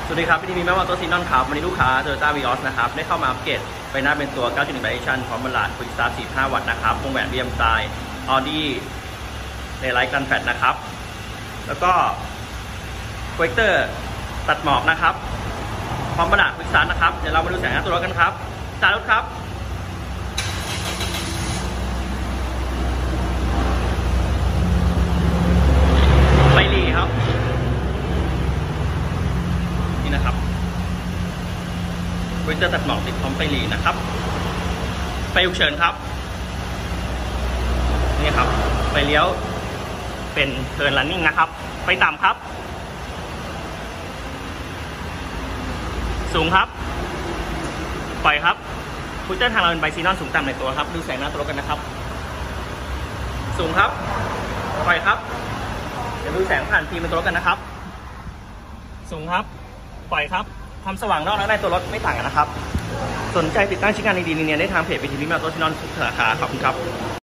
สวัสดีครับพี่ทีมีแม่ว่าตัวซีนอนครับวันนี้ลูกค้า Toyota Vios นะครับได้เข้ามาอัปเกรดไปหน้าเป็นตัว 9.1 Edition พร้อมบรรลัด Quick Start 45 วัตต์นะครับวงแหวน BM Style Audi ในไลท์กันแฟลตนะครับแล้วก็ Projector ตัดหมอกนะครับพร้อมบรรลัด Quick Start นะครับเดี๋ยวเรามาดูแสงหน้าตัวรถกันครับสตาร์ทรถครับไฟหลีครับนะครับเวกเตอร์ตัดหมอกติดพร้อมไฟหลีนะครับไฟฉุกเฉินครับนี่ครับไฟเลี้ยวเป็นเทิร์นรันนิ่งนะครับไฟต่ำครับสูงครับปล่อยครับฟูเจอร์ทางเราเป็นไบซีนอนสูงต่ำในตัวครับดูแสงหน้าตัวรถกันนะครับสูงครับปล่อยครับเดี๋ยวดูแสงผ่านฟิล์มในตัวรถกันนะครับสูงครับปล่อยครับความสว่างนอกและในตัวรถไม่ต่างกันนะครับสนใจติดตั้งชิ้นงานดีๆเนียนได้ทางเพจวิธีพิมพ์มาตัวชินอนทุกสาขาขอบคุณครับ